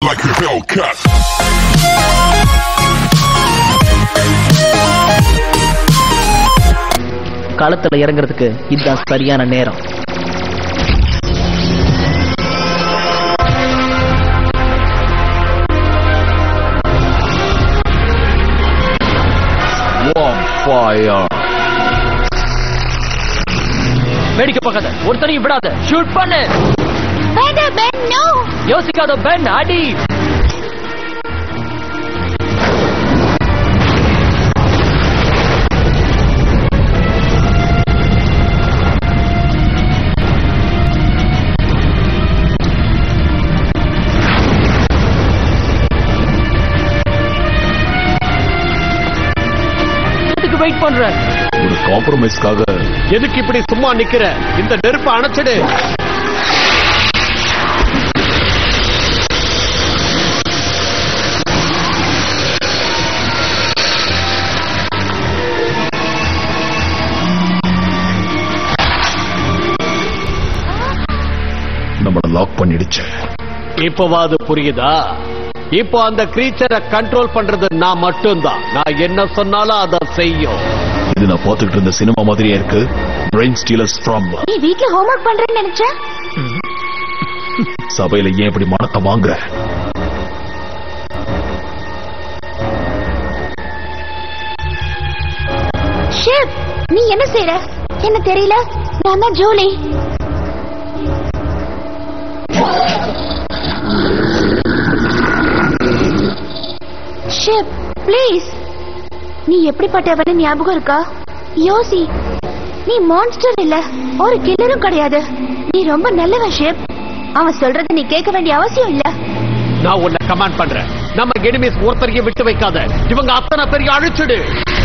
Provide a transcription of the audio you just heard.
like a Hellcat. களத்துல இறங்குறதுக்கு இதுதான் சரியான நேரம். வேடிக்கை பார்க்காத, ஒருத்தரையும் விடாத, ஷூட் பண்ணு. வேண்டாம் பென், நோ. யோசிக்காத பென், அடி. எதுக்கு வெயிட் பண்ற? ஒரு காம்ப்ரமைஸ்க்காக. எதுக்கு இப்படி சும்மா நிக்கிற? இந்த நெருப்பை அணைச்சிடு. நம்மள லாக் பண்ணிடுச்சு. இப்பவாது புரியுதா? இப்போ அந்த கிரீச்சரை கண்ட்ரோல் பண்றது நான் மட்டும்தான். நான் என்ன சொன்னாலும் அதை செய்யும். இது நான் பார்த்துட்டு இருந்த சினிமா மாதிரியே இருக்கு. Brain stealers from. நீ வீட்ல ஹோம்வொர்க் பண்றேன்னு நினைச்சேன். சபையில ஏன் இப்படி மனத்தை வாங்குற? ஷிப், நீ என்ன செய்யற? என்ன தெரியல. நான் தான் ஜூலி. Ship, please. நீ எப்படிப்பட்டவன்னு ஞாபகம் இருக்கா? யோசி. நீ மான்ஸ்டர் இல்ல, ஒரு கில்லரும் கிடையாது. நீ ரொம்ப நல்லவன் ஷிப். அவன் சொல்றதை நீ கேட்க வேண்டிய அவசியம் இல்ல. நான் உன்னை கமாண்ட் பண்றேன். நம்ம எனிமீஸ் ஒருத்தரையும் விட்டு வைக்காத. இவங்க அத்தனை பெரிய அழிச்சுடு.